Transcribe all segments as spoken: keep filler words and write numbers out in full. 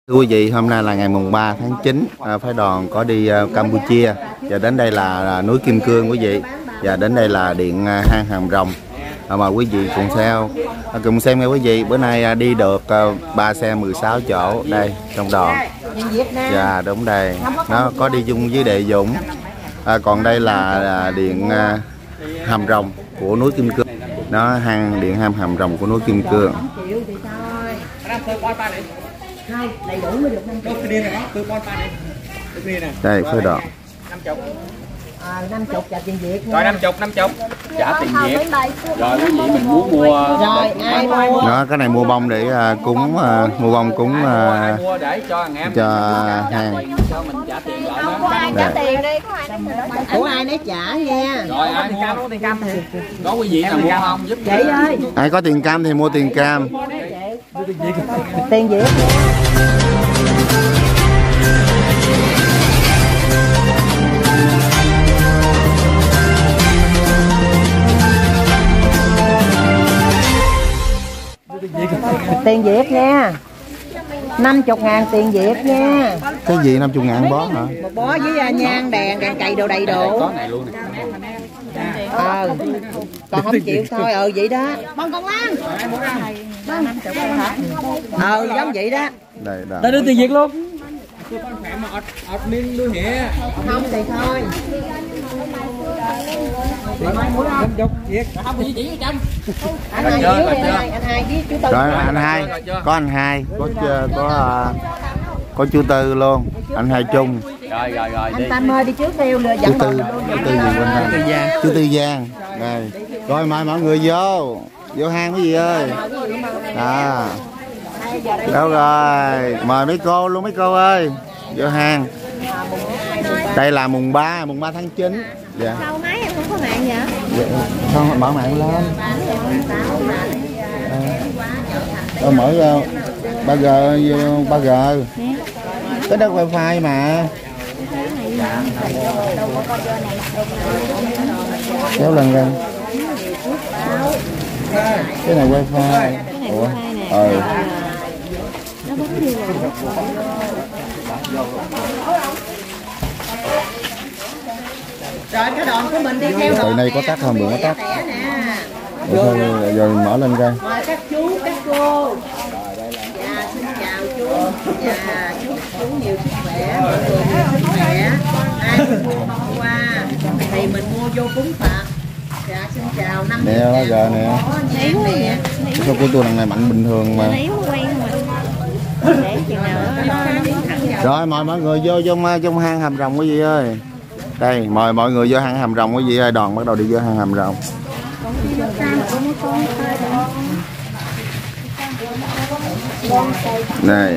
Thưa quý vị, hôm nay là ngày mùng ba tháng chín, à, phái đoàn có đi uh, Campuchia và đến đây là, là núi Kim Cương quý vị, và đến đây là điện uh, hang Hàm Rồng. À, mời quý vị cùng theo à, cùng xem nghe quý vị. Bữa nay uh, đi được ba uh, xe mười sáu chỗ đây trong đoàn. Dạ đúng đây, nó có đi chung với Đệ Dũng. À, còn đây là, là điện uh, Hàm Rồng của núi Kim Cương. Nó hang điện hang Hàm Rồng của núi Kim Cương. Đây phơi đỏ năm chục trả tiền Việt rồi năm chục năm chục trả tiền Việt rồi quý vị mình muốn mua rồi ai mua nó cái này mua bông để uh, cúng uh, mua bông cúng uh, mua để cho anh em cho hang cho mình trả tiền lại đó. Trả tiền đi, của ai nấy trả nha. Rồi ai mua tiền cam thì có quý vị nào mua không giúp chị ơi, ai có tiền cam thì mua tiền cam. Tiền Việt tiền Việt nha, năm mươi ngàn tiền Việt nha. Cái gì năm mươi ngàn bó hả? Một bó với nhang đèn đèn cày đồ đầy đủ. có này luôn nè. Ờ còn không chịu thôi. Ừ vậy đó. Bông con lan ờ giống vậy đó. Đây đó. Ta đưa tiền Việt luôn. Không thì thôi. Anh hai với anh hai với chú Tư. Rồi anh hai, có anh hai, có có có chú Tư luôn, anh hai chung. Rồi rồi rồi Anh Tâm ơi đi trước theo lừa Chú dẫn Tư, chú Tư gì quên rồi. Chú Tư Giang. Đây. Rồi mời mọi người vô, vô hang cái gì ơi. À. Đâu rồi, mời mấy cô luôn mấy cô ơi, vô hang. Đây là mùng ba, mùng ba tháng chín. Dạ. Sao máy em không có mạng vậy? Dạ. Không mở mạng lên. Ờ, mở uh, ba G ba G. Cái đó wifi mà. Kéo lên ra. Cái này wifi. Ủa? Ờ. Nó bấm đi rồi. Rồi cái đoàn của mình đi theo. Từ này có tắt không? Bữa có tắt. Rồi, rồi, rồi mở lên coi. Mời các chú, các cô. Dạ, xin chào chú. Dạ, chúc chú nhiều sức khỏe, mọi người nhiều sức khỏe. Ai mua bông hoa thì mình mua vô cúng Phật. Dạ, xin chào năm. Nè, đó giờ nè. Nhíu nè. Sao của tôi lần này mạnh bình thường mà. Để chừng nào Rồi mời mọi người vô trong trong hang Hàm Rồng quý vị ơi. Đây, mời mọi người vô hang Hàm Rồng quý vị ơi, đoàn bắt đầu đi vô hang Hàm Rồng. Này.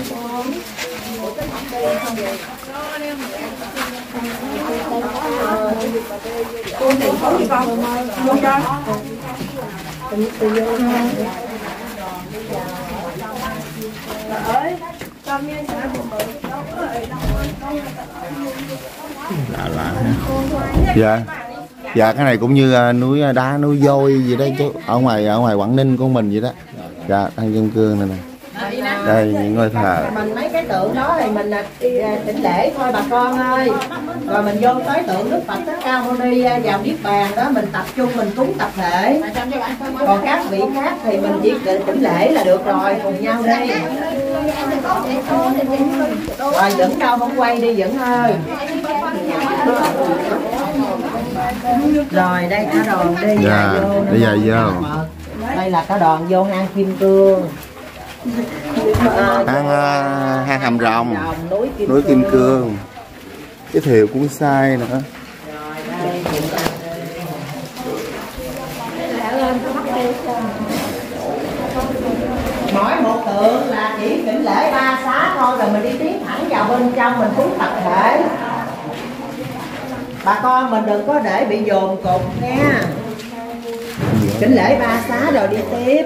Lạ lạ. Dạ. Dạ cái này cũng như uh, núi đá núi vôi gì đấy chứ, ở ngoài ở ngoài Quảng Ninh của mình vậy đó. Dạ hang Kim Cương này nè. Đây những ngôi thờ. Mình mấy cái tượng đó thì mình chỉnh lễ thôi bà con ơi. Rồi mình vô tới tượng Đức Phật Thích Ca Mâu Ni vào niết bàn đó, mình tập trung mình cúng tập thể. Còn các vị khác thì mình chỉ chỉnh lễ là được rồi, cùng nhau đi. Rồi Dũng đâu không quay đi Dũng ơi. Rồi đây cả đoàn đi dạ, dài vô. đi dài vô. Đây là cả đoàn vô hang Kim Cương. Hang uh, hang Hàm Rồng, núi Kim, núi Kim Cương. Cái thiệu cũng sai nữa. Mỗi một tượng là chỉ chỉnh lễ ba xá thôi, rồi mình đi tiến thẳng vào bên trong mình cúng tập thể. Bà con mình đừng có để bị dồn cục nha. Chỉnh lễ ba xá rồi đi tiếp.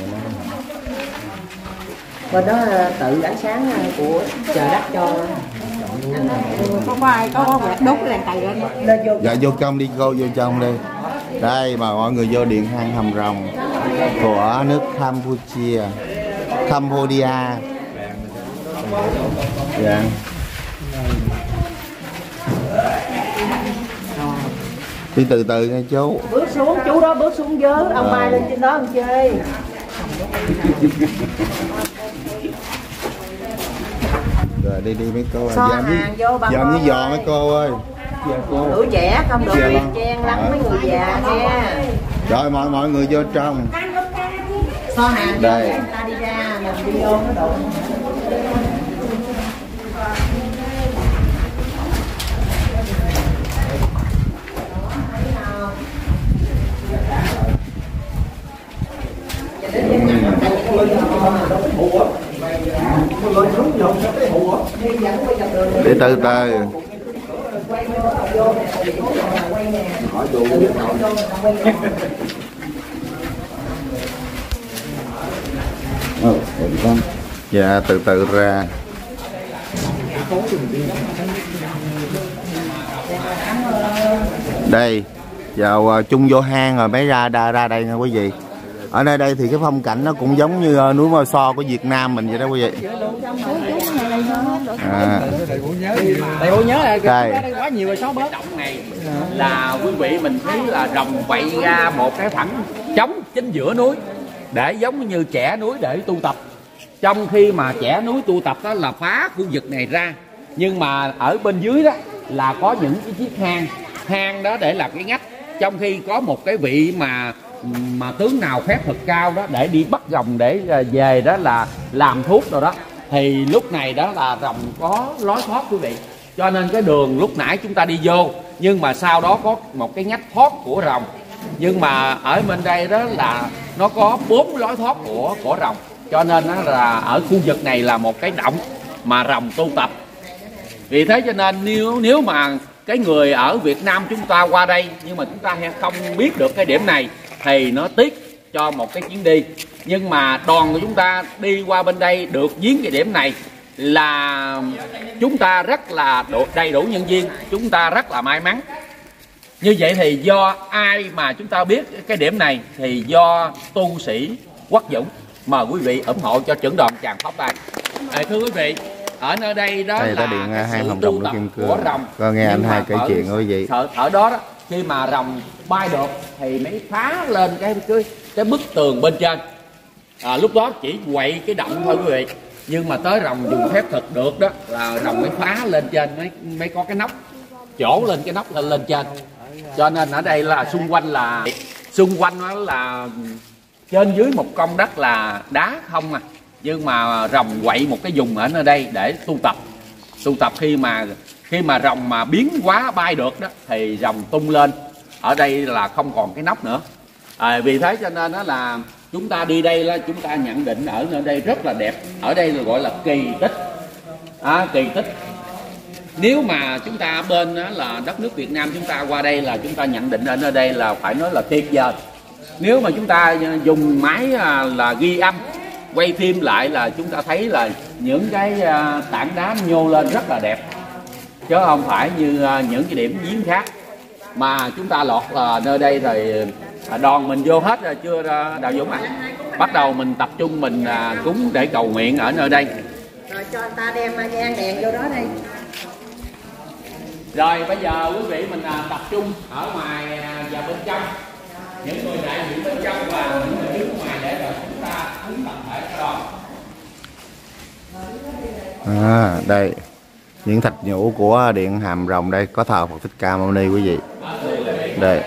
Bên đó tự ánh sáng của trời đất cho. Không có ai có quẹt đốt cái đèn cày lên. Dạ vô trong đi cô, vô trong đi. Đây mà mọi người vô điện hang Hàm Rồng của nước Campuchia, Cambodia. Dạ. Đi từ từ nha chú. Bước xuống, chú đó bước xuống dưới, ông bay lên trên đó ông chơi. Rồi đi đi mấy cô ơi. So Dòm với, hàng vô bà dòm với con giò ơi. mấy cô ơi. Dạ cô. Tuổi trẻ không được Dạ đi vâng. chen lắng mấy người già nha. Rồi mọi mọi người vô trong. So hàng vô Đây. để người ta đi ra, mình đi vô nó đụng. Để từ từ. Dạ từ từ ra. Đây vào uh, chung vô hang rồi mới ra ra, ra đây nha quý vị. Ở nơi đây thì cái phong cảnh nó cũng giống như uh, núi Mơ So của Việt Nam mình vậy đó quý vị. À. Đây bố nhớ là Đây. đây quá nhiều rồi sáu bớt. Động này là quý vị mình thấy là rồng quậy ra một cái thẳng trống chính giữa núi để giống như chẻ núi để tu tập. Trong khi mà chẻ núi tu tập đó là phá khu vực này ra, nhưng mà ở bên dưới đó là có những cái chiếc hang, hang đó để làm cái ngách. Trong khi có một cái vị mà mà tướng nào phép thực cao đó để đi bắt rồng để về đó là làm thuốc rồi đó, thì lúc này đó là rồng có lối thoát quý vị. Cho nên cái đường lúc nãy chúng ta đi vô, nhưng mà sau đó có một cái ngách thoát của rồng. Nhưng mà ở bên đây đó là nó có bốn lối thoát của của rồng. Cho nên đó là ở khu vực này là một cái động mà rồng tu tập. Vì thế cho nên nếu nếu mà cái người ở Việt Nam chúng ta qua đây nhưng mà chúng ta không biết được cái điểm này thì nó tiếc cho một cái chuyến đi. Nhưng mà đoàn của chúng ta đi qua bên đây được viếng cái điểm này là chúng ta rất là đầy đủ nhân viên, chúng ta rất là may mắn. Như vậy thì do ai mà chúng ta biết cái điểm này thì do tu sĩ Quốc Dũng. Mời quý vị ủng hộ cho trưởng đoàn tràng pháp tay. À, thưa quý vị, ở nơi đây đó đây là điện cái hang sự Hồng tu Rồng tập Kim Cương. của rồng. Có nghe anh Nhưng hai mà kể ở- chuyện quý vị. Ở, ở đó, đó khi mà rồng bay được thì mới phá lên cái cái, cái bức tường bên trên. À, lúc đó chỉ quậy cái động thôi quý vị. Nhưng mà tới rồng dùng phép thực được đó là rồng mới phá lên trên, mới mới có cái nóc chỗ lên cái nóc lên lên trên. Cho nên ở đây là xung quanh là xung quanh đó là trên dưới một công đất là đá không à, nhưng mà rồng quậy một cái vùng ở nơi đây để tu tập. Tu tập khi mà khi mà rồng mà biến hóa bay được đó thì rồng tung lên. Ở đây là không còn cái nóc nữa. À, vì thế cho nên đó là chúng ta đi đây là chúng ta nhận định ở nơi đây rất là đẹp. Ở đây là gọi là kỳ tích. À, kỳ tích. Nếu mà chúng ta bên đó là đất nước Việt Nam chúng ta qua đây là chúng ta nhận định ở nơi đây là phải nói là tuyệt vời. Nếu mà chúng ta dùng máy là ghi âm quay phim lại là chúng ta thấy là những cái tảng đá nhô lên rất là đẹp, chứ không phải như những cái điểm giếng khác. Mà chúng ta lọt là nơi đây rồi đoàn mình vô hết rồi chưa Đạo Dũng ạ? À? Bắt đầu mình tập trung mình cúng để cầu nguyện ở nơi đây. Rồi cho anh ta đem nhang đèn vô đó đi. Rồi bây giờ quý vị mình à, tập trung ở ngoài à, và bên trong, những người đại diện bên trong và những người đứng ngoài để rồi chúng ta cúng tập thể cho đoàn. À, đây những thạch nhũ của điện Hàm Rồng, đây có thờ Phật Thích Ca Mâu Ni quý vị. Đây.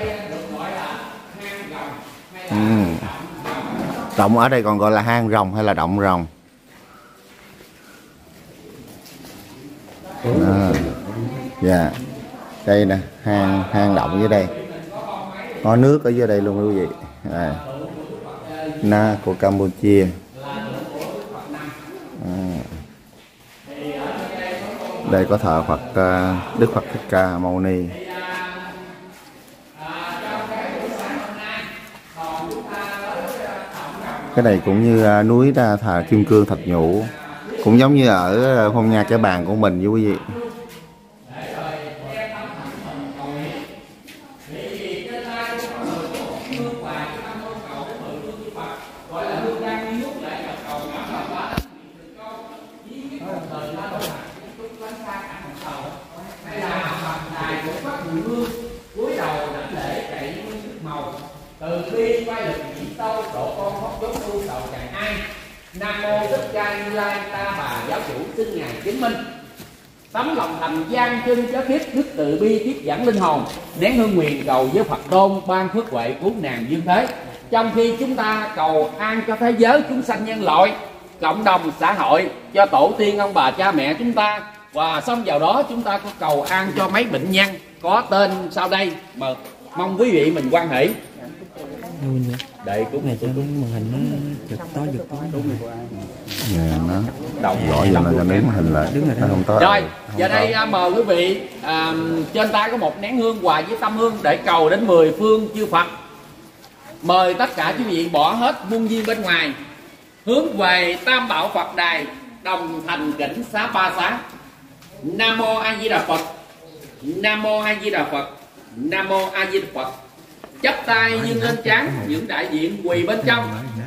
Ừ. Động ở đây còn gọi là hang rồng hay là động rồng. À. Dạ. Đây nè, hang hang động dưới đây. Có nước ở dưới đây luôn quý vị. À. Na của Campuchia. À. Đây có thờ Phật Đức Phật Thích Ca Mâu Ni. Cái này cũng như núi thờ Kim Cương Thạch Nhũ, cũng giống như ở phong nha Cái Bàng của mình với quý vị. Đây là Phật đài của Pháp Mười Hương, cúi đầu đảnh lễ chạy nguyên sức màu, từ bi quay lực chỉ sâu, độ con khóc chốn tu cầu chẳng ai. Nam mô Thích Ca Như Lai ta bà giáo chủ xin ngài chứng minh. Tấm lòng thành gian chân chớ khiết, đức từ bi tiếp dẫn linh hồn, nén hương nguyện cầu với Phật tôn ban phước huệ cứu nàng dương thế. Trong khi chúng ta cầu an cho thế giới chúng sanh nhân loại, cộng đồng xã hội, cho tổ tiên ông bà cha mẹ chúng ta, và xong vào đó chúng ta có cầu an cho mấy bệnh nhân có tên sau đây mà mong quý vị mình quan hệ. Đây cũng này cho màn hình nó giật to giật to. Nè nó đầu gọi giờ là cho ném hình lại đứng nó không tới. Rồi giờ đây mời quý vị, à, trên tay có một nén hương hòa với tâm hương để cầu đến mười phương chư Phật. Mời tất cả quý vị bỏ hết muôn duyên bên ngoài, hướng về Tam Bảo Phật đài, đồng thành kính xá ba xá. Nam mô A Di Đà Phật. Nam mô A Di Đà Phật. Nam mô A Di Đà Phật. Chắp tay dương lên trán những đại diện quỳ bên trong.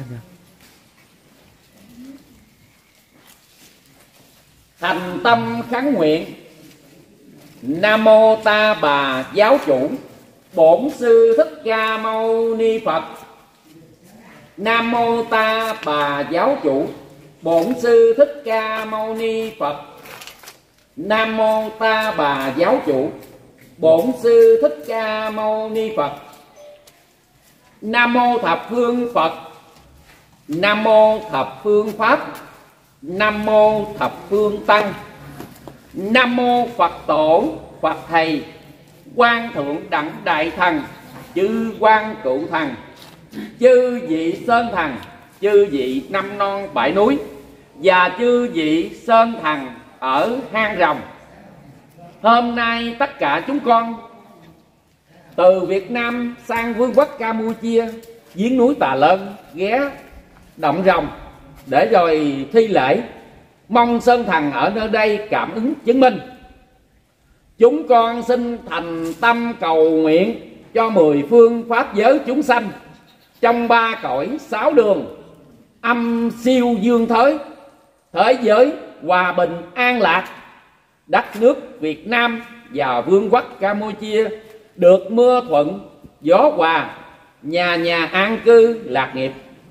Thành tâm khấn nguyện. Nam mô Ta Bà giáo chủ Bổn Sư Thích Ca Mâu Ni Phật. Nam mô Ta Bà giáo chủ Bổn Sư Thích Ca Mâu Ni Phật. Nam mô Ta Bà giáo chủ Bổn Sư Thích Ca Mâu Ni Phật. Nam mô Thập Phương Phật. Nam mô Thập Phương Pháp. Nam mô Thập Phương Tăng. Nam mô Phật Tổ Phật Thầy, Quan Thượng Đẳng Đại Thần, chư Quan Cựu Thần, chư vị Sơn Thần, chư vị năm non bãi núi, và chư vị Sơn Thần ở hang rồng. Hôm nay tất cả chúng con từ Việt Nam sang Vương quốc Campuchia, giếng núi Tà Lơn, ghé động rồng để rồi thi lễ, mong Sơn Thần ở nơi đây cảm ứng chứng minh. Chúng con xin thành tâm cầu nguyện cho mười phương pháp giới chúng sanh trong ba cõi sáu đường, âm siêu dương thới, thế giới hòa bình an lạc, đất nước Việt Nam và Vương quốc Campuchia được mưa thuận gió hòa, nhà nhà an cư lạc nghiệp.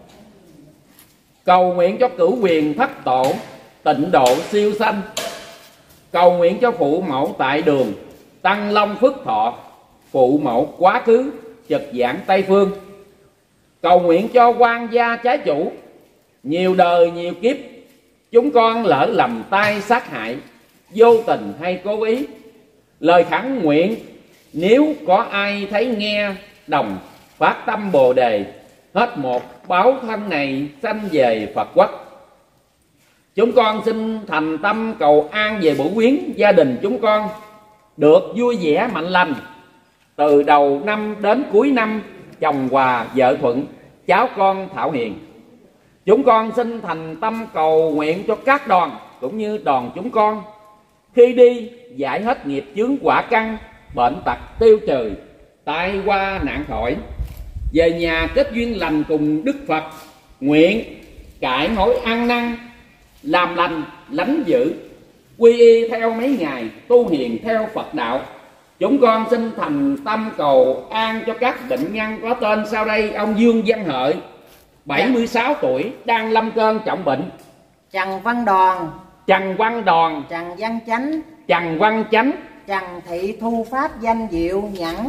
Cầu nguyện cho cửu quyền thất tổ tịnh độ siêu sanh. Cầu nguyện cho phụ mẫu tại đường Tăng Long Phước Thọ, phụ mẫu quá khứ Trực Giảng Tây Phương. Cầu nguyện cho quan gia trái chủ, nhiều đời nhiều kiếp chúng con lỡ lầm tay sát hại, vô tình hay cố ý. Lời khẩn nguyện nếu có ai thấy nghe, đồng phát tâm Bồ Đề, hết một báo thân này sanh về Phật quốc. Chúng con xin thành tâm cầu an về bổ quyến gia đình chúng con được vui vẻ mạnh lành, từ đầu năm đến cuối năm, chồng hòa vợ thuận, cháu con thảo hiền. Chúng con xin thành tâm cầu nguyện cho các đoàn cũng như đoàn chúng con khi đi giải hết nghiệp chướng quả căn, bệnh tật tiêu trừ, tai qua nạn khỏi, về nhà kết duyên lành cùng Đức Phật, nguyện cải hối ăn năn, làm lành lánh dữ, quy y theo mấy ngày tu hiền theo Phật đạo. Chúng con xin thành tâm cầu an cho các bệnh nhân có tên sau đây: ông Dương Văn Hợi, bảy mươi sáu tuổi, đang lâm cơn trọng bệnh. Trần Văn Đoàn, Trần Văn Đoàn, Trần Văn Chánh, Trần Văn Chánh, Trần Thị Thu Pháp danh Diệu Nhẫn,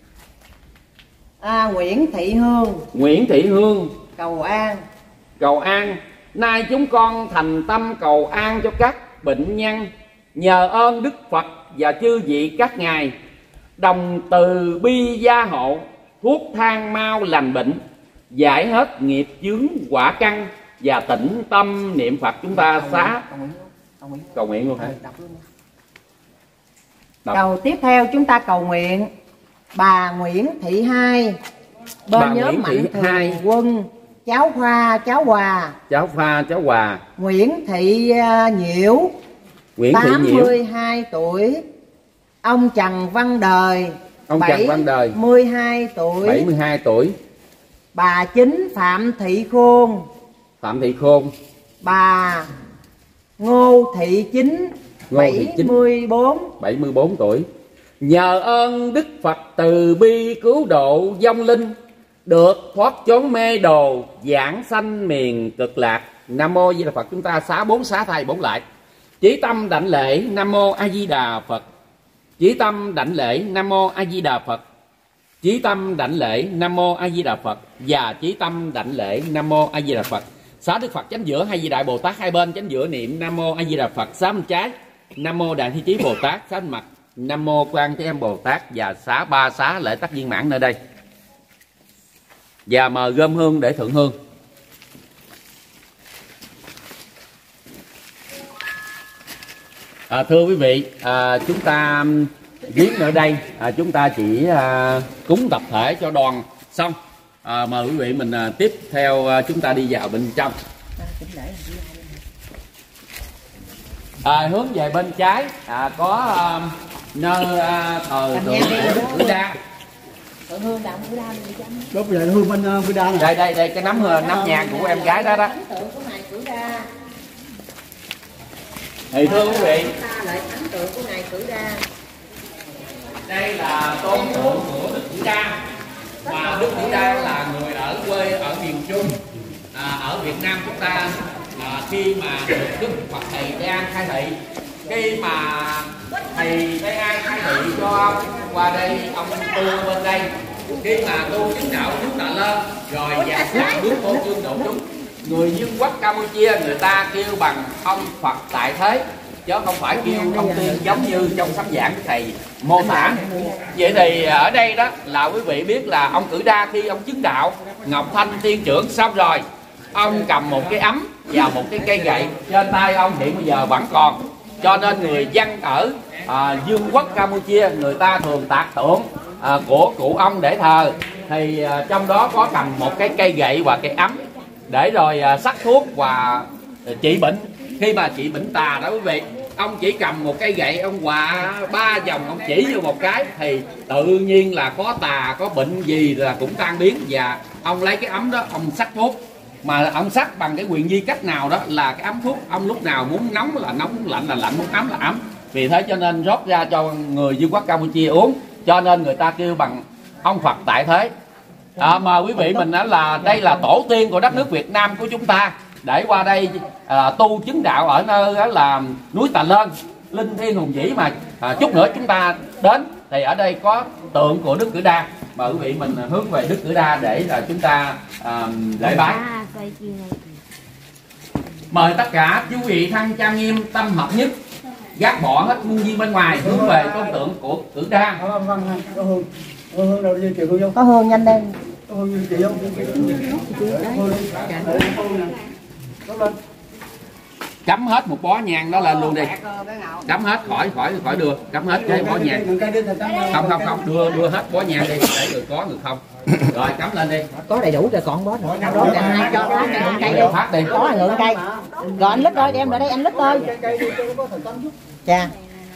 à, Nguyễn Thị Hương, Nguyễn Thị Hương, cầu an. cầu an. Nay chúng con thành tâm cầu an cho các bệnh nhân, nhờ ơn Đức Phật và chư vị các ngài đồng từ bi gia hộ, thuốc thang mau lành bệnh, giải hết nghiệp chướng quả căn, và tĩnh tâm niệm Phật. Chúng ta xá cầu nguyện luôn hả? Cầu tiếp theo chúng ta cầu nguyện bà Nguyễn Thị Hai, bên Bà nhóm Nguyễn Thị Mạnh Thường Hai. Quân, cháu Khoa, cháu Hòa, Cháu Pha, cháu Hòa. Nguyễn Thị uh, Nhiễu, Nguyễn Thị tám Nhiễu, mươi hai tuổi. Ông Trần Văn Đời, ông Trần Văn Đời, bảy mươi hai tuổi. bảy mươi hai tuổi. Bà Chính Phạm Thị Khôn, Phạm Thị Khôn, bà Ngô Thị Chính, Ngô Thị bảy Chính. mươi bốn. bảy mươi bốn tuổi. Nhờ ơn Đức Phật từ bi cứu độ vong linh, được thoát chốn mê đồ, giảng sanh miền cực lạc. Nam mô A Di Đà Phật. Chúng ta xá bốn xá thay bốn lại. Chí tâm đảnh lễ Nam mô A Di Đà Phật. Chí tâm đảnh lễ Nam mô A Di Đà Phật. Chí tâm đảnh lễ Nam mô A Di Đà Phật. Và chí tâm đảnh lễ Nam mô A Di Đà Phật. Xá Đức Phật chánh giữa, hai vị đại Bồ Tát hai bên chánh giữa niệm Nam mô A Di Đà Phật. Xá bên trái Nam mô Đại Thi Chí Bồ Tát, xá bên mặt Nam mô Quan Thế Âm Bồ Tát. Và xá ba xá lễ tắc viên mãn nơi đây. Và mời gom hương để thượng hương. À, thưa quý vị, à, chúng ta viết ở đây, à, chúng ta chỉ à, cúng tập thể cho đoàn xong. À, mời quý vị mình à, tiếp theo à, chúng ta đi vào bên trong. À, hướng về bên trái à, có à, nơi à, thờ tượng Cử Đa. Hương đạo Cử Đa đi chấm. Đốt về hương bên Cử Đa này. Đây đây đây cái nắm nắm nhang của em gái đó đó. Thì thưa quý vị, lại ấn tượng của ngài Cử Đa. Đây là tôn tượng của Đức Cử Đa. Và Đức Cử Đa là người ở quê ở miền Trung. À, ở Việt Nam chúng ta à, khi mà được Đức Phật thầy Tây An khai thị, khi mà thầy Tây An khai thị cho ông qua đây, ông tu bên đây, khi mà tu chứng đạo chúng ta lên rồi và làm bước vô chương độ chúng, người Dương quốc Campuchia người ta kêu bằng ông Phật tại thế, chứ không phải kêu ông tiên giống như trong sách giảng của thầy mô tả. Vậy thì ở đây đó là quý vị biết là ông Cử Đa khi ông chứng đạo Ngọc Thanh Tiên trưởng xong rồi, ông cầm một cái ấm và một cái cây gậy, trên tay ông hiện bây giờ vẫn còn. Cho nên người dân ở à, Dương quốc Campuchia người ta thường tạc tượng à, của cụ ông để thờ. Thì à, trong đó có cầm một cái cây gậy và cái ấm để rồi à, sắc thuốc và trị bệnh. Khi mà trị bệnh tà đó quý vị, ông chỉ cầm một cây gậy, ông quạ ba vòng, ông chỉ vô một cái thì tự nhiên là có tà có bệnh gì là cũng tan biến. Và ông lấy cái ấm đó ông sắc thuốc, mà ông sắc bằng cái quyền di cách nào đó là cái ấm thuốc, ông lúc nào muốn nóng là nóng, muốn lạnh là lạnh, muốn ấm là ấm. Vì thế cho nên rót ra cho người Dương quốc Campuchia uống, cho nên người ta kêu bằng ông Phật tại thế. À, mà quý vị mình nói là đây là tổ tiên của đất nước Việt Nam của chúng ta để qua đây à, tu chứng đạo ở nơi đó là núi Tà Lên, linh thiêng hùng vĩ. Mà à, chút nữa chúng ta đến thì ở đây có tượng của Đức Cử Đa, mà quý vị mình hướng về Đức Cử Đa để là chúng ta à, lễ bái. Mời tất cả quý vị thân trang nghiêm tâm hợp nhất, gác bỏ hết muôn viên bên ngoài, hướng về tôn tượng của Cử Đa. Có hương nhanh đây. Cắm hết một bó nhang đó lên luôn đi, cắm hết khỏi khỏi khỏi đưa, cắm hết cái bó nhang. Không không không, đưa đưa hết bó nhang đi để người có người không. Rồi cắm lên đi. Có đầy đủ rồi, còn bó nữa. Đó cho hai cho phát cái ngưỡng cây đi. Phát đi. Có ngưỡng cây. Rồi anh lít ơi, đem lại đây anh lít ơi. Chà.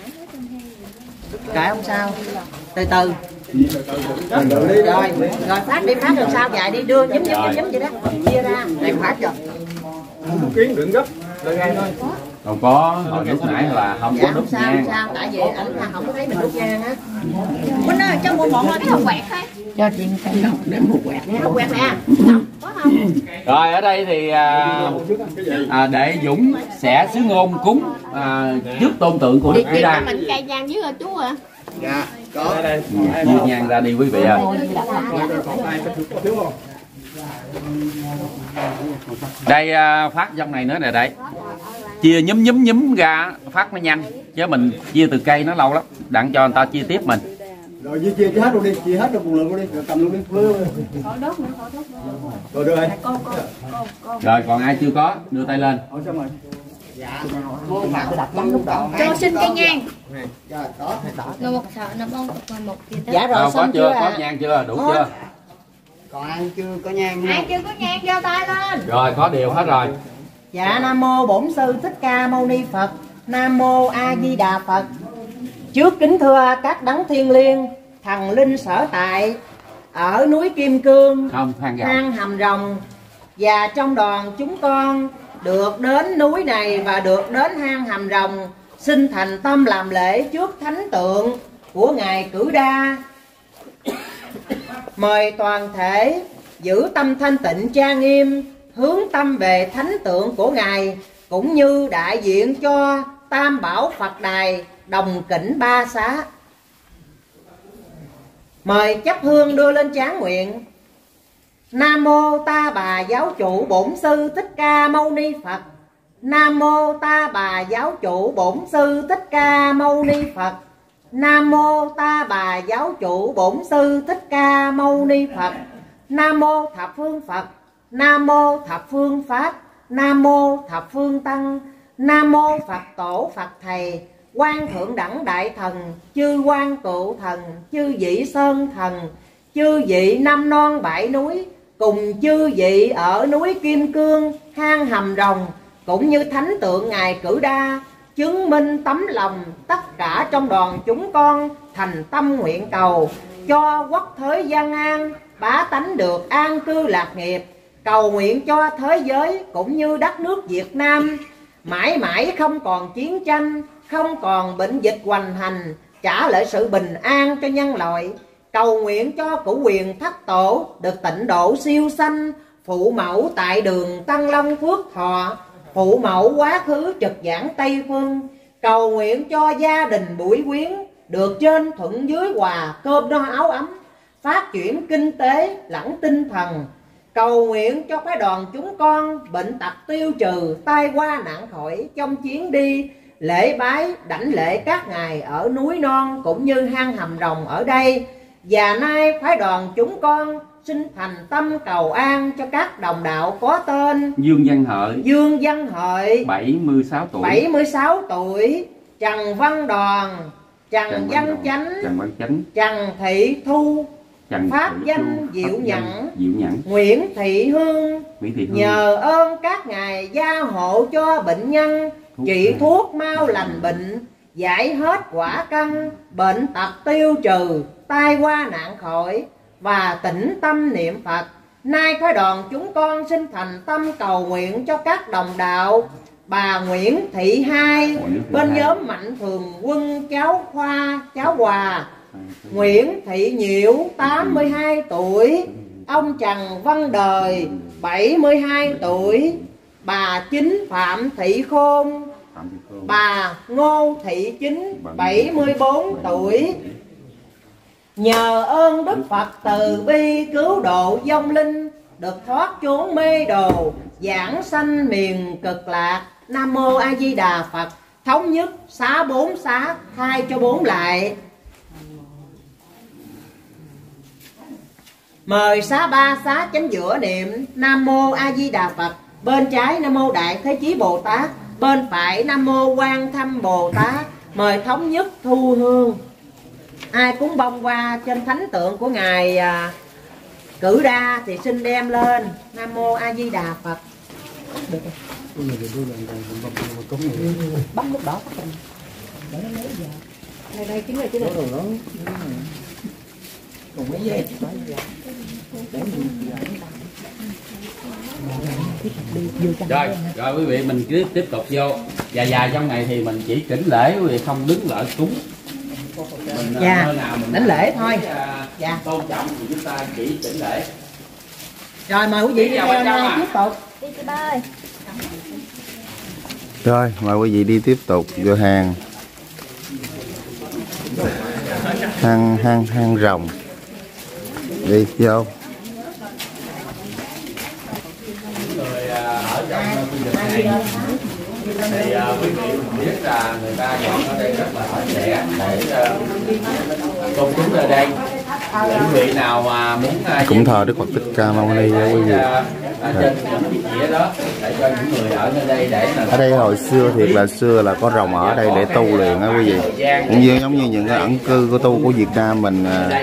Kệ không sao. Từ từ. Rồi, rồi phát đi, phát làm sao dài đi, đưa nhúm nhúm nhúm vậy đó. Chia ra, này phát rồi. Một kiến đựng gấp là ngay thôi. Không có, hồi lúc nãy là không dạ, có đốt sao, nhang. sao, tại vì anh là không có thấy mình đốt nhang á. Quýnh ơi, cho một bộ cái hộp quẹt thôi. Cho chị cây lọc để một quẹt nè, hộp quẹt nè. Có không? Rồi ở đây thì à, à, để Dũng sẽ xứ ngôn cúng à, trước tôn tượng của Đức Cử Đa. Mình cây nhang dưới rồi chú à. Dạ, có. Chia nhang ra đi quý vị ơi. Đây à, phát trong này nữa nè, đây chia nhúm nhúm nhúm ra phát nó nhanh, chứ mình chia từ cây nó lâu lắm, đặng cho người ta chia tiếp mình. Rồi chia chia hết luôn đi, chia hết được một lượng luôn đi, rồi cầm luôn đi. Rồi đưa đây. Rồi còn ai chưa có đưa tay lên. Cho xin cây nhang. Rồi một sợ nó bông một kia. Dạ rồi, Đâu, xong có chưa? chưa? À? Có nhang chưa? Đủ chưa? Còn ai chưa có nhang? Ai chưa có nhang giơ tay lên. Rồi có đều hết rồi. Dạ Nam mô Bổn Sư Thích Ca Mâu Ni Phật. Nam mô A Di Đà Phật. Trước kính thưa các đấng thiên liêng, thần linh sở tại ở núi Kim Cương, Không, hang rồng. hang Hàm Rồng, và trong đoàn chúng con được đến núi này và được đến hang Hàm Rồng, xin thành tâm làm lễ trước thánh tượng của ngài Cử Đa. Mời toàn thể giữ tâm thanh tịnh trang nghiêm, hướng tâm về thánh tượng của ngài, cũng như đại diện cho Tam Bảo Phật Đài Đồng Kỉnh Ba Xá. Mời chấp hương đưa lên trán nguyện. Nam mô Ta Bà Giáo Chủ Bổn Sư Thích Ca Mâu Ni Phật. Nam mô Ta Bà Giáo Chủ Bổn Sư Thích Ca Mâu Ni Phật. Nam mô Ta Bà Giáo Chủ Bổn Sư Thích Ca Mâu Ni Phật. Nam mô Thập Phương Phật. Nam mô Thập Phương Pháp. Nam mô Thập Phương Tăng. Nam mô Phật Tổ Phật Thầy, Quan Thượng Đẳng Đại Thần, chư Quan Tụ Thần, chư vị Sơn Thần, chư vị Năm Non Bảy Núi, cùng chư vị ở núi Kim Cương, hang Hàm Rồng, cũng như thánh tượng ngài Cử Đa, chứng minh tấm lòng tất cả trong đoàn chúng con thành tâm nguyện cầu cho quốc thế gian an, bá tánh được an cư lạc nghiệp, cầu nguyện cho thế giới cũng như đất nước Việt Nam mãi mãi không còn chiến tranh, không còn bệnh dịch hoành hành, trả lại sự bình an cho nhân loại. Cầu nguyện cho cửu quyền thất tổ được tịnh độ siêu sanh, phụ mẫu tại đường Tăng Long Phước Thọ, phụ mẫu quá khứ trực giảng Tây Phương. Cầu nguyện cho gia đình Bùi Quyến được trên thuận dưới hòa, cơm no áo ấm, phát triển kinh tế lẫn tinh thần. Cầu nguyện cho phái đoàn chúng con bệnh tật tiêu trừ, tai qua nạn khỏi trong chuyến đi lễ bái đảnh lễ các ngài ở núi non cũng như hang Hàm Rồng ở đây. Và nay phái đoàn chúng con xin thành tâm cầu an cho các đồng đạo có tên: Dương Văn Hợi, Dương Văn Hợi, bảy mươi sáu tuổi, bảy mươi sáu tuổi, Trần Văn Đoàn, Trần, Trần Văn Chánh, Trần Văn Chánh, Trần Thị Thu, Trần Pháp Thị Danh Thu, Diệu Pháp Nhẫn, Diệu Nhẫn, Nguyễn Thị Hương. Nguyễn Thị Hương. Nhờ ơn các ngài gia hộ cho bệnh nhân, thuốc trị thuốc mau lành bệnh, giải hết quả căn, bệnh tật tiêu trừ, tai qua nạn khỏi, và tĩnh tâm niệm Phật. Nay phái đoàn chúng con xin thành tâm cầu nguyện cho các đồng đạo: bà Nguyễn Thị Hai, bên nhóm Mạnh Thường Quân cháu Khoa, cháu Hòa; Nguyễn Thị Nhiễu, tám mươi hai tuổi; ông Trần Văn Đời, bảy mươi hai tuổi; bà Chính Phạm Thị Khôn; bà Ngô Thị Chính, bảy mươi bốn tuổi. Nhờ ơn Đức Phật từ bi cứu độ vong linh, được thoát chốn mê đồ, giảng sanh miền cực lạc. Nam mô A Di Đà Phật. Thống nhất xá bốn xá, thay cho bốn lại. Mời xá ba xá chánh giữa niệm Nam mô A Di Đà Phật. Bên trái Nam mô Đại Thế Chí Bồ Tát, bên phải Nam mô Quan Thâm Bồ Tát. Mời thống nhất thu hương. Ai cúng bông qua trên thánh tượng của ngài à, Cử Đa thì xin đem lên. Nam mô A Di Đà Phật. Được rồi. Bắt lúc đó bắt để nó lấy giờ. Đây đây chính là chính là. Còn mấy giây. Rồi, rồi quý vị mình cứ tiếp tục vô. Dài dài trong ngày thì mình chỉ chỉnh lễ, quý vị không đứng lại cúng. Mình dạ, nơi nào mình đánh lễ thôi. Dạ. Tôn trọng thì chúng ta chỉ chỉnh lễ. Rồi mời quý vị đi theo à. tiếp tục. Đi chị ba ơi. Rồi mời quý vị đi tiếp tục vô hang hang hang hang rồng. Đi vô. Người ở trong khu vực này thì uh, quý vị biết là người ta dọn ở đây rất là sạch sẽ để uh, công chúng ở đây. Quý vị nào mà muốn uh, cũng thờ Đức Phật Thích Ca Mâu Ni đó quý vị. Uh, trên những cái dĩa đó để cho những người ở nơi đây để ở đây hồi xưa thiệt là xưa là có rồng ở đây để tu luyện á quý vị, cũng như giống như những cái ẩn cư của tu của Việt Nam mình uh,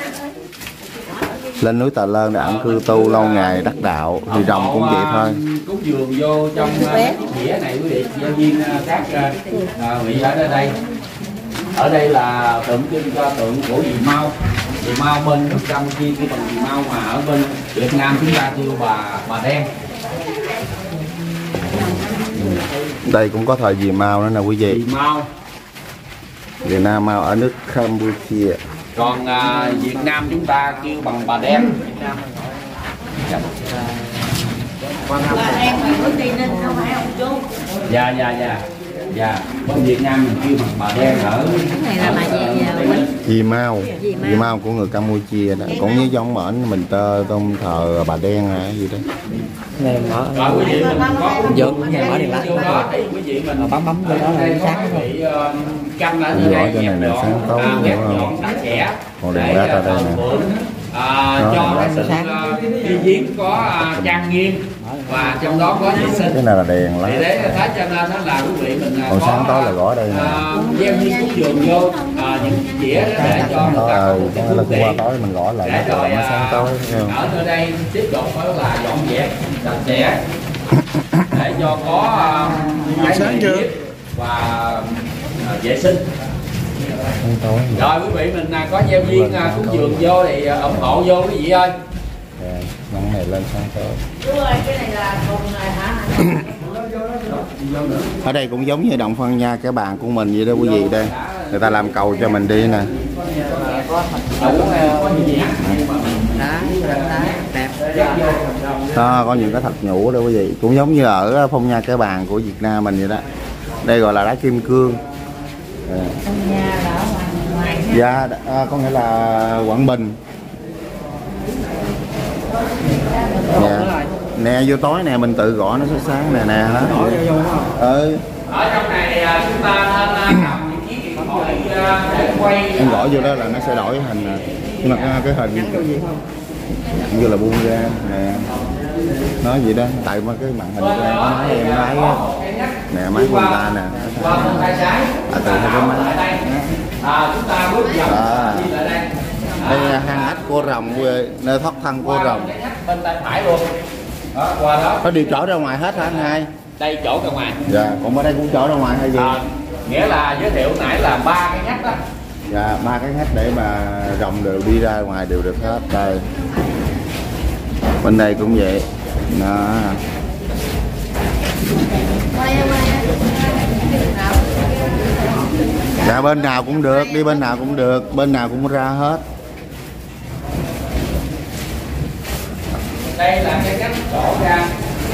lên núi Tà Lơn để ẩn cư tu lâu ngày đắc đạo thì rồng cũng vậy thôi. Cúng dường vô trong dĩa này quý vị, giáo viên các vị ở đây. Ở đây là tượng trưng cho tượng của dì Mao. Dì Mao bên Campuchia kêu bằng dì Mao, mà ở bên Việt Nam chúng ta kêu bà bà đen. Đây cũng có thời Dì Mao nữa nè quý vị. Dì Mao. Việt Nam Mao ở nước Campuchia. Còn à, Việt Nam chúng ta kêu bằng bà đen. Bà em phải bước đi nên không phải ông chú. Dạ dạ dạ. Dạ, bên Việt Nam mình kêu bằng bà đen ở. Cái này là bà gì vậy? Dì Mao. Dì Mao của người Campuchia đó. Cũng như giống mệnh mình tơ tôn thờ bà đen hay gì đó. Này mở Rồi quý vị mình có dược nhà mở đèn lát vô đó thì quý vị mình bấm bấm vô đó là sáng bị canh ở Mình đây gọi cho này là sáng tối dẹp đúng không? dọn sạch sẽ Còn đèn để lát ở đây nè. à, cho cái sự đi viếng có uh, trang nghiêm và trong đó có vệ sinh. Cái này là đèn lá. Thì đấy thế cho nên nó là quý vị mình Còn có, sáng tối là gõ đây nè. uh, gieo như cúc giường vô uh, những dĩa để cho Sáng người tối ta ờ, có cái là phương qua tiện. tối mình gõ lại Để nó rồi nó sáng tối thấy không? ở nơi đây tiếp tục đó là dọn dẹp sạch sẽ để cho có uh, sáng chưa và uh, vệ sinh. Sáng tối. Rồi quý vị mình uh, có gieo viên uh, cúng dường vô thì uh, ủng hộ vô quý vị ơi. Rồi, nắng này lên sáng tối. Chú ơi, cái này là cùng này hả? Ở đây cũng giống như động Phân Nha cái bàn của mình vậy đó quý vị đây. Người ta làm cầu cho mình đi nè. Đó, có những cái thạch nhũ đó quý vị. Cũng giống như ở Phong Nha cái bàn của Việt Nam mình vậy đó. Đây gọi là đá kim cương. Dạ, à, có nghĩa là Quảng Bình. Dạ. Nè vô tối nè mình tự gõ nó sáng sáng nè nè đó. Ừ. Ở trong này chúng ta nên cầm những chiếc điện thoại để quay. Em gõ vô đó là nó sẽ đổi hình nè. Nhưng mà cái hình như là buông ra nè. Nói gì đó, tại mà cái màn hình của em có máy em lái á. Nè máy của người ta nè. À, từ hai cái máy. À, chúng ta bước dần À. đi lại đây. Đây là hang ếch của rồng quê, nơi thoát thân của rồng. Bên tay phải luôn. Đó, qua đó. Nó đi chỗ ra ngoài hết hả anh hai? Đây chỗ ra ngoài. Dạ, còn ở đây cũng chỗ ra ngoài hay gì? À, nghĩa là giới thiệu nãy là ba cái nhách đó. Dạ, ba cái ngách để mà rồng đều đi ra ngoài đều được hết. Đây. Bên đây cũng vậy. Đó. Dạ bên nào cũng được, đi bên nào cũng được, bên nào cũng ra hết. Đây là cái cách đổ ra.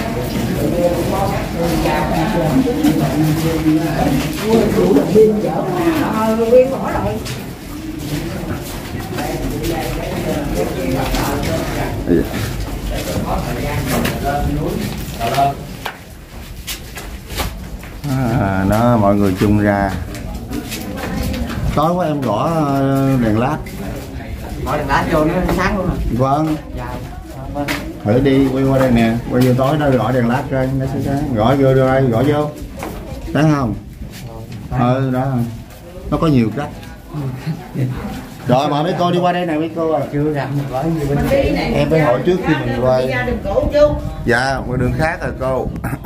À, nó mọi người chung ra. Tối quá em gõ đèn lát. mở đèn lát vô nó sáng luôn. Vâng. Thử đi quay qua đây nè, quay vô tối đó gõ đèn lát ra nó sẽ sáng. Gõ vô rồi, gõ vô. Thấy không? Ừ đó. Nó có nhiều cách. Rồi mà mấy cô đi qua đây nè mấy cô à. Chưa gặp gõ gì bên Em phải hỏi trước khi mình quay. Đi ra đường cũ chú. Dạ, qua đường khác rồi cô.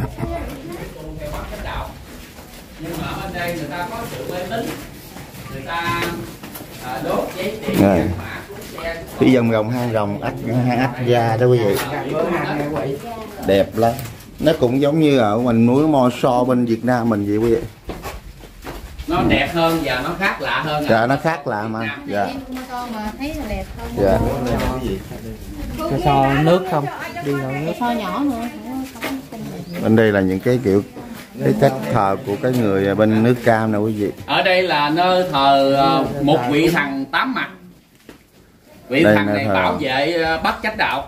Nhưng mà ở bên đây người ta có sự mê tín, người ta à, đốt giấy tiền Rồi. mã của xe. Cái dòng rồng hang rồng ếch hang ếch da đó quý vị. Đẹp lắm. Nó cũng giống như ở mình núi Mo So bên Việt Nam mình vậy quý vị. Nó đẹp hơn và nó khác lạ hơn. Dạ nó khác lạ mà. Dạ. mà thấy là đẹp hơn. Dạ. cái so nước không đi rồi nước So nhỏ nữa. Bên đây là những cái kiểu cái cách thờ của cái người bên nước Cam nè quý vị. Ở đây là nơi thờ uh, một vị thần tám mặt. Vị Đây thần là này thờ. bảo vệ uh, Bắc Chánh Đạo.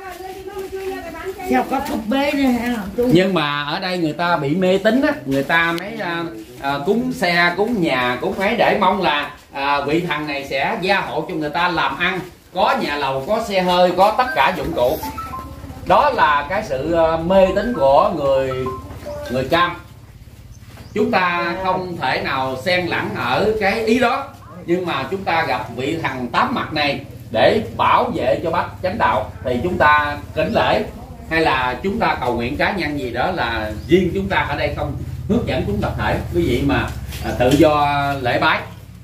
Sao có phục bê nè hả chú? Nhưng mà ở đây người ta bị mê tín á, người ta mới uh, uh, cúng xe, cúng nhà, cúng ấy để mong là uh, vị thần này sẽ gia hộ cho người ta làm ăn, có nhà lầu, có xe hơi, có tất cả dụng cụ. Đó là cái sự uh, mê tín của người người Cam. Chúng ta không thể nào xen lẫn ở cái ý đó, nhưng mà chúng ta gặp vị thần tám mặt này để bảo vệ cho Bắc Chánh Đạo thì chúng ta kính lễ, hay là chúng ta cầu nguyện cá nhân gì đó là riêng chúng ta ở đây không hướng dẫn chúng tập thể, quý vị mà à, tự do lễ bái.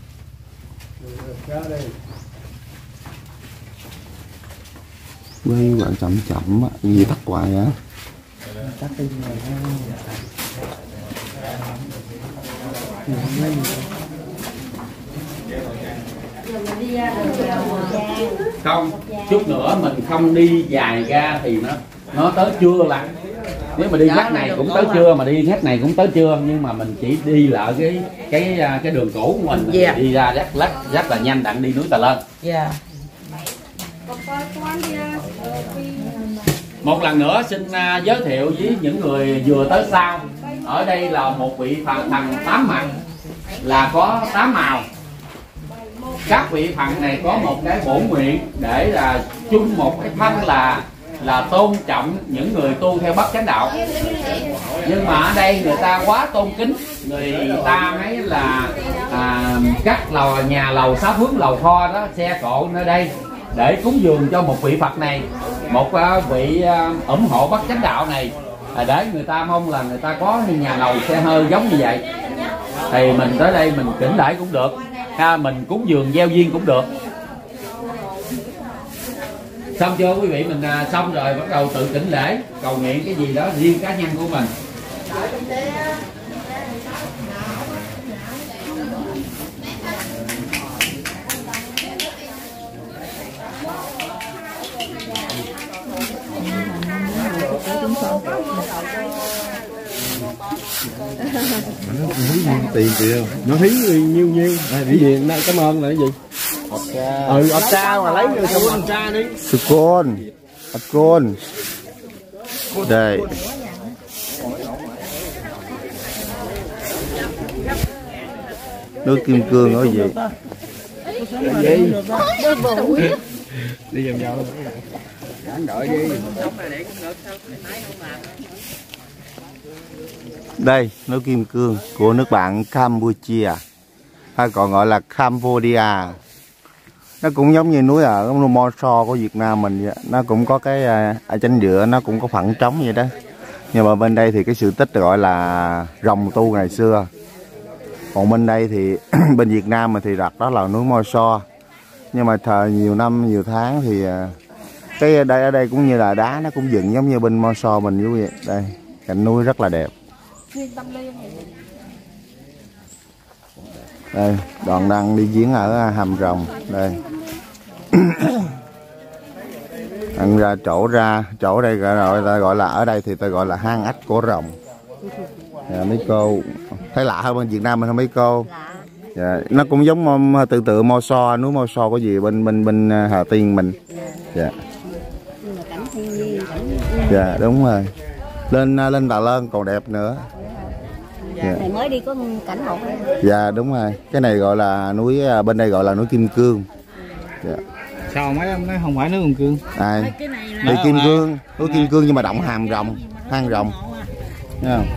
Quay quạng chậm chậm á, gì tắt hoài hả? tắt đi rồi Không, chút nữa mình không đi dài ra thì nó nó tới trưa là, nếu mà đi ngách này cũng tới trưa, mà đi ngách này cũng tới trưa, nhưng mà mình chỉ đi lại cái cái cái đường cũ của mình, yeah. Đi ra rất rất rất là nhanh đặng đi núi Tà Lên. Yeah. Một lần nữa xin uh, giới thiệu với những người vừa tới sau, ở đây là một vị thần thần tám mặt, là có tám màu. Các vị thần này có một cái bổn nguyện để là chung một cái thân là là tôn trọng những người tu theo Bát Chánh Đạo. Nhưng mà ở đây người ta quá tôn kính, người ta mấy là à, các lầu nhà lầu xá hướng lầu kho đó, xe cộ nơi đây để cúng dường cho một vị Phật này, một uh, vị uh, ủng hộ Bát Chánh Đạo này, à, để người ta mong là người ta có nhà lầu xe hơi giống như vậy. Thì mình tới đây mình kính lễ cũng được, ha, mình cúng dường gieo duyên cũng được. Xong chưa quý vị? Mình à, xong rồi bắt đầu tự kính lễ cầu nguyện cái gì đó riêng cá nhân của mình. Tiền kìa, nó hí nhiêu nhiêu, à, cái gì, cảm ơn là cái gì? Ừ, ọt tra mà lấy người ta ọt tra đi. Sư côn, ọt côn. Đây. Nước kim cương nói gì? Gì? Đi vòng vòng. Đáng đợi đi. Đây, nước kim cương của nước bạn Campuchia, hay còn gọi là Cambodia. Nó cũng giống như núi ở Mo So của Việt Nam mình vậy. Nó cũng có cái ở chính giữa nó cũng có phẳng trống vậy đó. Nhưng mà bên đây thì cái sự tích gọi là rồng tu ngày xưa. Còn bên đây thì bên Việt Nam mà thì đặt đó là núi Mo So. Nhưng mà thời nhiều năm nhiều tháng thì cái đây ở đây cũng như là đá nó cũng dựng giống như bên Mo So mình như vậy. Đây, cảnh núi rất là đẹp. Đây, đoàn đang đi viếng ở Hàm Rồng. Đây. Ăn ra chỗ ra, chỗ đây gọi ta gọi là ở đây thì ta gọi là hang ếch cổ rồng. Dạ, mấy cô thấy lạ hơn bên Việt Nam mình không mấy cô? Dạ, nó cũng giống tự tự Mo So, núi Mo So có gì bên bên bên Hà Tiên mình. Dạ. Dạ đúng rồi. Lên lên Tà Lên còn đẹp nữa. Dạ. Này mới đi có cảnh một. Dạ đúng rồi. Cái này gọi là núi, bên đây gọi là núi Kim Cương. Dạ. Sao mấy ông nói không phải núi Kim Cương? Ai? Núi Kim Cương, núi Kim Cương nhưng mà động hàm rồng, hang rồng. Thấy không?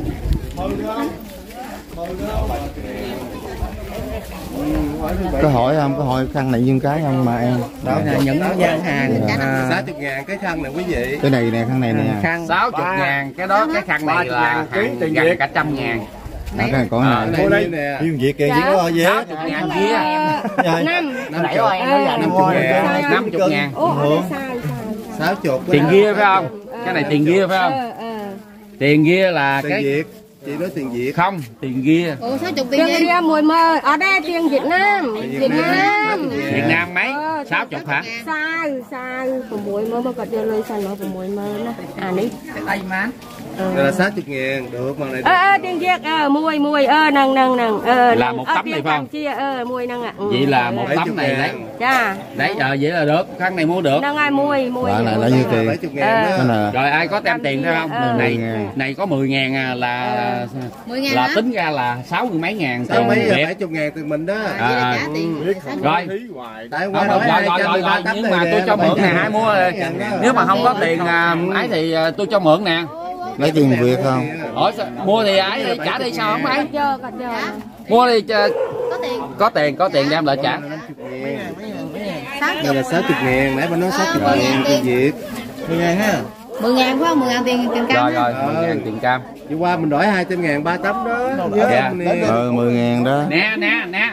Có hỏi không? Có hỏi khăn này nhiêu cái không mà em? Đó là những gian hàng sáu mươi ngàn cái khăn này quý vị. Cái này nè, khăn này nè. Khăn sáu mươi ngàn, cái đó cái khăn này là hàng gần cả trăm ngàn. Đó, cái này có này. Cô đây nè. Yêu Việt kìa, diễn có gì hết. sáu mươi ngàn kia. Năm. Năm rồi, năm mươi ngàn. sáu mươi. Tiền ghia phải không? Cái này tiền ghia phải không? Tiền ghia là cái Việt. Chị nói tiền Việt. Không, tiền ghia. Ủa sáu mươi tiền gì? Tiền mười mơ. Ở đây tiền Việt Nam. Việt Nam. Việt Nam mấy? sáu mươi hả? Sai, sai. Của muội mơ mà còn đưa lời sai nó của muội mơ nè. À đi. Đây má. Đây là sáu mươi ngàn, được mà này. Ờ ờ tiền Việt ờ muội muội ờ nằng nằng nằng ờ là một tấm này phải không? Chia ờ muội nằng ạ. Vậy là một tấm này đấy. Dạ. Đấy giờ vậy là được, khăn này mua được. Nằng ai muội muội. Đó là bao nhiêu tiền? bảy mươi ngàn đó. Rồi ai có tem tiền thấy không? Này này có mười ngàn à, là là tính ra là sáu mươi mấy ngàn tiền Việt. bảy mươi ngàn tiền mình đó. À, rồi. Tại Không, rồi, rồi, rồi, rồi, nhưng mà tôi cho mượn nè, ai mua nếu mà không có tiền ấy thì tôi cho mượn nè. Lấy tiền Việt không? Ủa, mua thì ấy thì trả đi sao không ấy? Mua thì có tiền, có tiền có tiền đem lại trả. Đây là sáu mươi ngàn, nãy bên nói sáu mươi ngàn tiền Việt. mười ngàn ha. mười ngàn phải không? mười ngàn tiền tiền cam. Rồi rồi, mười ngàn tiền cam. Vừa qua mình đổi hai trăm ngàn ba tấm đó. Dạ. Ờ mười ngàn đó. Nè nè nè.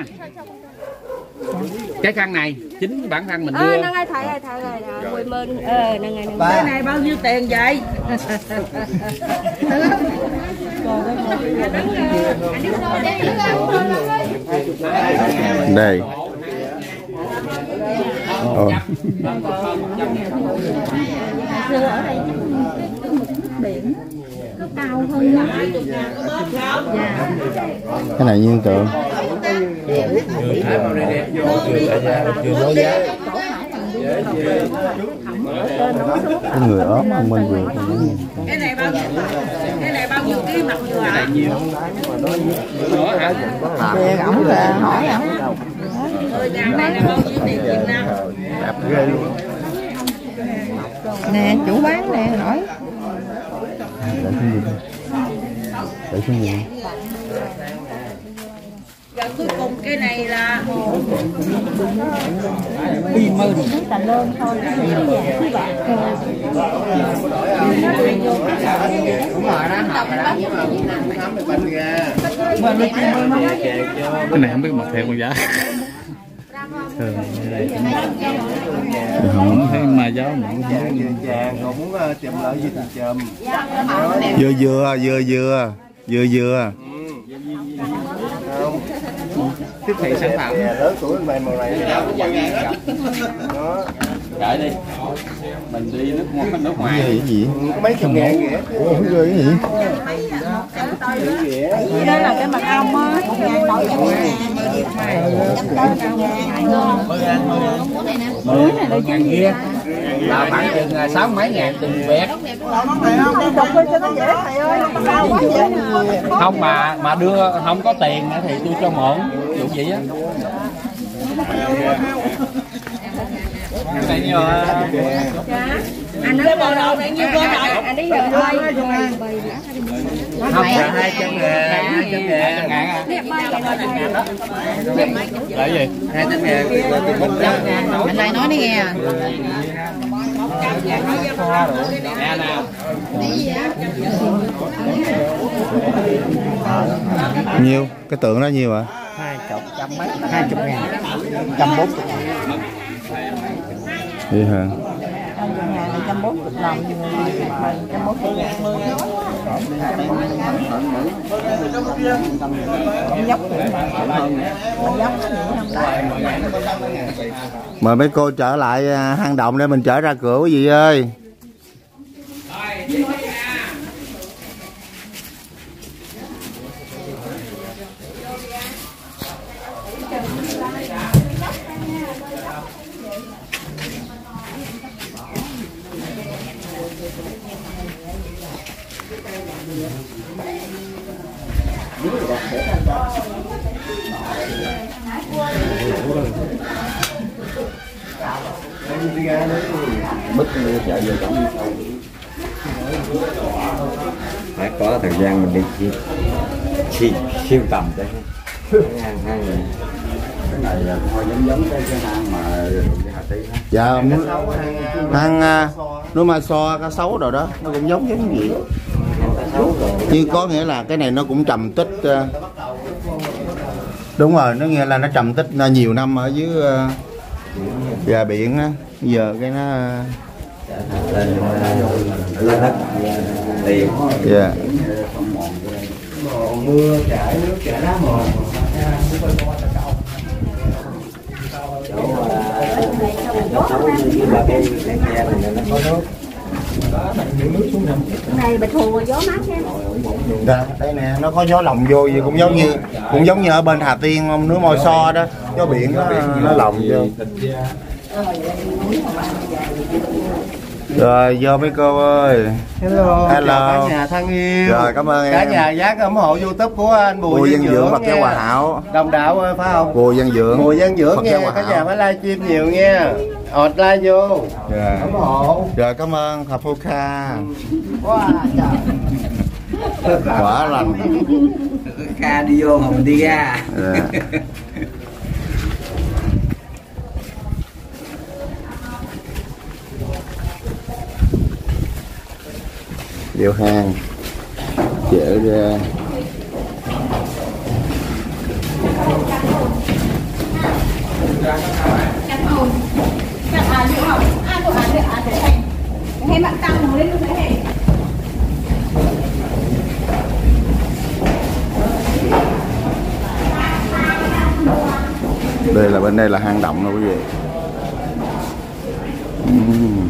Cái khăn này chính bản thân mình đưa. Ờ năng ai thấy ai thấy rồi mười mơn. Ờ năng ai năng. Cái này bao nhiêu tiền vậy? Đây. Ồ. Cái này như tượng. Cái người ốm ông Minh vừa. Cái này bao nhiêu? Cái này bao nhiêu ký mặt vừa hả? Nữa hả? Về ổng là hỏi ổng. mười ngàn này là bao nhiêu tiền Việt Nam? Nè, chủ bán nè, hỏi. Để xuống gì? Giờ cuối cùng cái này là bi mơ tà lơn thôi, cái bạc thôi. Cái này không biết mặt thiệt con giá. Thường như đây. Không thấy mà gió mượn vàng còn muốn chùm lại gì thì chùm. Dừa dừa dừa dừa dừa dừa. tiếp thị sản phẩm. Lớn tuổi mày màu này đó. Kệ đi. Mình đi nước ngoài nước ngoài. Cái gì? Mấy chục ngàn vậy. Ủa không ghê cái gì? Đó là cái mật ong á, một ngàn đổi cho một Mười ngàn kia là khoảng chừng sáu mấy ngàn từng vẹt. Không mà mà đưa không có tiền thì tôi cho mượn vụ gì á. Cái này nhiều à. Anh nói bò đầu này nhiêu con rồi? Anh đi giờ thôi. Không là hai trăm ngàn, hai trăm ngàn à. Là gì? Hai trăm ngàn. Anh này nói đi nghe. Nè nào. Nhiêu? Cái tượng đó nhiêu ạ? Hai chục trăm mấy, hai chục ngàn, trăm bốn chục ngàn. Vậy hả? Trăm bốn chục đồng, trăm bốn chục ngàn. Dốc Mời mấy cô trở lại hang động để mình trở ra cửa quý vị ơi. Bích chợ vô trong phải có thời gian mình đi chi, chi, siêu tầm đấy hang hang này. Cái này là thôi giống giống cái cái hang mà Hà Tý đó. Dạ hang núi Ma So, cá sấu rồi đó, nó cũng giống giống gì như có nghĩa là cái này nó cũng trầm tích. Đúng rồi, nó nghĩa là nó trầm tích nhiều năm ở dưới và biển á, giờ cái nó lên lên đất tiền dạ mưa chảy nước chảy đá mòn này bịch hồ gió mát nha. dạ, đây nè, nó có gió lồng vô gì cũng giống như cũng giống như ở bên Hà Tiên không, núi Môi So đó, gió biển nó, nó lồng vô. Rồi vô mấy cô ơi. Hello, hello cả nhà thân yêu. Rồi cảm ơn cả em. nhà giác ủng hộ YouTube của anh Bùi, Bùi Văn Dưỡng Phật nha. Giáo Hòa Hảo. Đồng đạo ơi, phải không? Bùi Văn Dưỡng. Bùi Văn Dưỡng Phật nha, Giáo Hòa cả Hảo. nhà phải livestream nhiều nha. Ọt like vô. Dạ. Ủng hộ. Rồi cảm ơn Thập Phu Kha. Wow, trời. Quả lành. Kha đi vô mà mình đi ra. Dạ. Vô hang chở ra. Hay bạn tăng lên lúc nãy này. Đây là bên đây là hang động nè quý vị. uhm.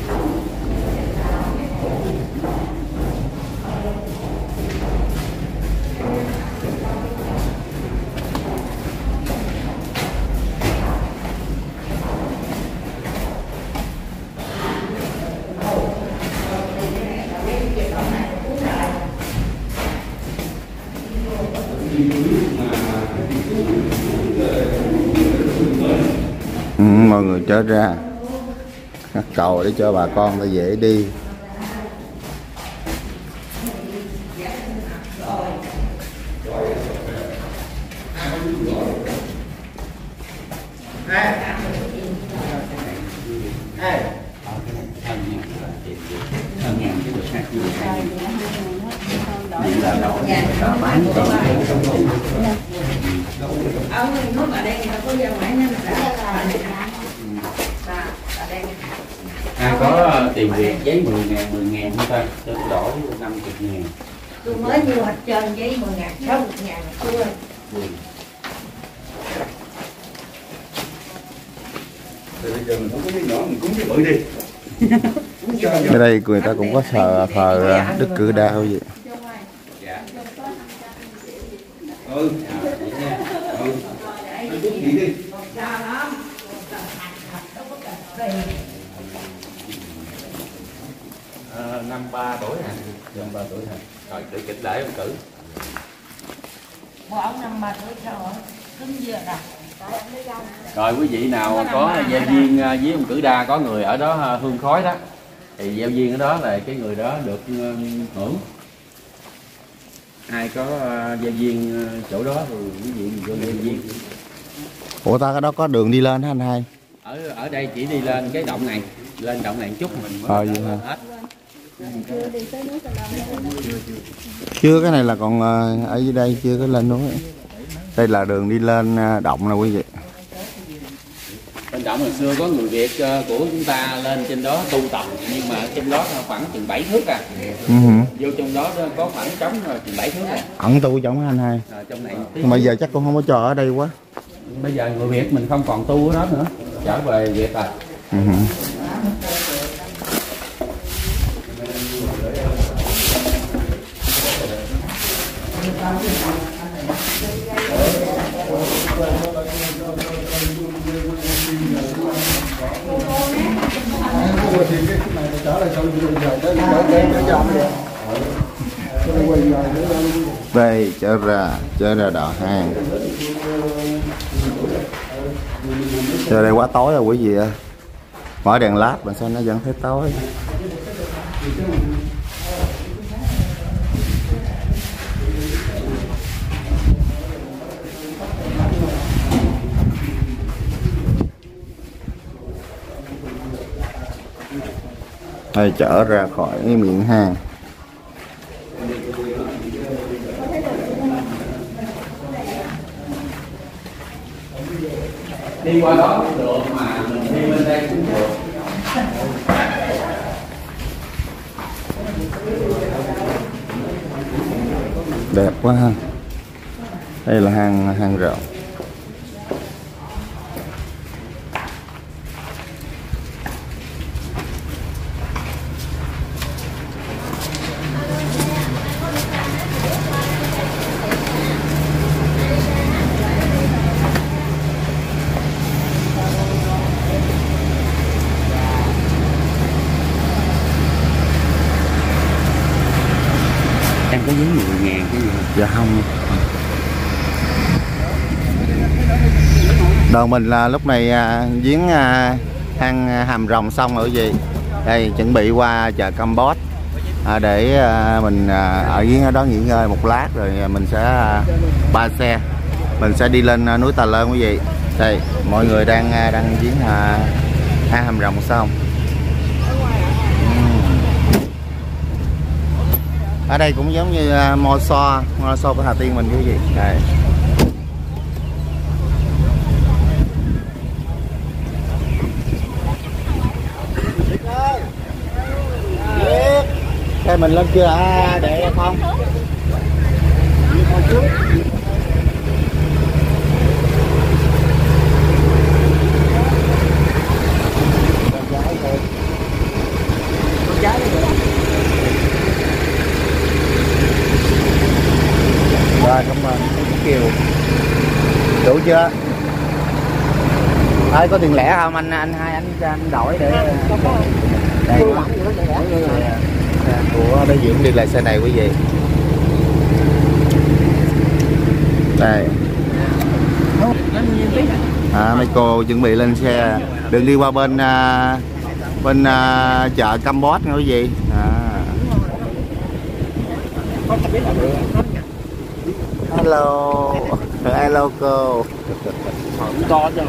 Ừ, mọi người trở ra cầu để cho bà con ta dễ đi. Ai có tiền Việt giấy mười ngàn, mười ngàn không ta? Tôi đổi năm mươi ngàn. Tôi mới mua hết trơn giấy mười ngàn, sáu mươi ngàn xưa. Bây giờ mình không có cái nhỏ mình cúng cái bự đi. Ở đây người ta cũng có thờ thờ Đức Cử Đao vậy. Ừ. Ừ. Đi đi. À, năm ba tuổi hả? Năm ba tuổi hả? Rồi tự kịch lễ ông cử. Bộ ông năm ba tuổi sao rồi? Cứng dừa nè. Rồi quý vị nào có gieo duyên với ông Cử Đa, có người ở đó hương khói đó, thì gieo duyên ở đó là cái người đó được hưởng. Ai có gieo duyên chỗ đó thì quý vị mình vô gieo duyên. Ủa ta cái đó có đường đi lên hả anh hai? Ở ở đây chỉ đi lên cái động này, lên động này một chút mình mới ờ, vậy hả? hết. Chưa, cái này là còn ở dưới đây chưa có lên núi. Đây là đường đi lên động nè quý vị. Bên động hồi xưa có người Việt của chúng ta lên trên đó tu tập, nhưng mà trên đó khoảng chừng bảy thước à. Uh-huh. Vô trong đó có khoảng trống chừng bảy thước à. Ẩn tu trong anh hai. À, trong này mà giờ chắc cũng không có cho ở đây quá. Bây giờ người Việt mình không còn tu ở đó nữa, trở về Việt rồi. Uh-huh. Đây trở ra trở ra đò hang. Giờ đây quá tối rồi quý vị ơi. Mở đèn led mà sao nó vẫn thấy tối. Đây trở ra khỏi miệng hang. Đi qua đó cũng được, mà mình đi bên đây cũng được. Đẹp quá ha. Đây là hang hang rộng. Em có giấy mười ngàn cái gì không? Dạ không. Đoàn mình là lúc này à, giếng à, hang Hàm Rồng xong rồi gì. Đây chuẩn bị qua chợ Campuchia à, để à, mình à, ở giếng ở đó nghỉ ngơi một lát rồi mình sẽ à, ba xe mình sẽ đi lên à, núi Tà Lơn quý vị. Đây mọi người đang à, đang giếng à, hang Hàm Rồng xong. Ở đây cũng giống như uh, Mo So, Mo So của Hà Tiên mình quý vị. Đây. Đây mình lên kia à, để không? Đủ chưa? Ơi có tiền lẻ không anh anh hai anh cho anh đổi để đây của Đại Dưỡng đi lại xe này quý vị. Đây. À, mấy cô chuẩn bị lên xe, đừng đi qua bên à, bên à, chợ Campuchia nha quý vị. À. Hello, hello cô. To cho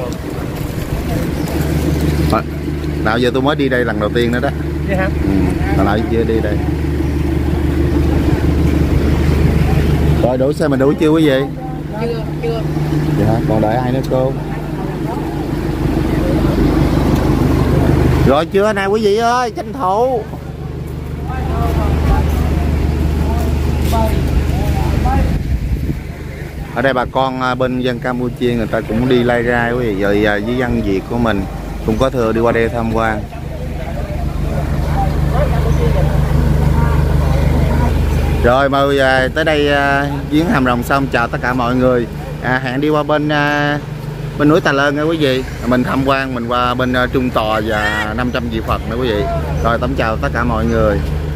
à, nào giờ tôi mới đi đây lần đầu tiên nữa đó. hả? Ừ, hồi nào chưa đi đây. Rồi đổ xe mình đủ chưa quý vị? Chưa, chưa. Dạ, còn đợi ai nữa cô? Rồi chưa nè quý vị ơi, tranh thủ. Ở đây bà con bên dân Campuchia người ta cũng đi lai rai quý vị, rồi với dân Việt của mình cũng có thừa đi qua đây tham quan. Rồi mời à, tới đây à, viếng Hàm Rồng xong, chào tất cả mọi người. À, hẹn đi qua bên à, bên núi Tà Lơn nha quý vị. Mình tham quan, mình qua bên à, Trung Tò và năm trăm vị Phật nữa quý vị. Rồi tấm chào tất cả mọi người.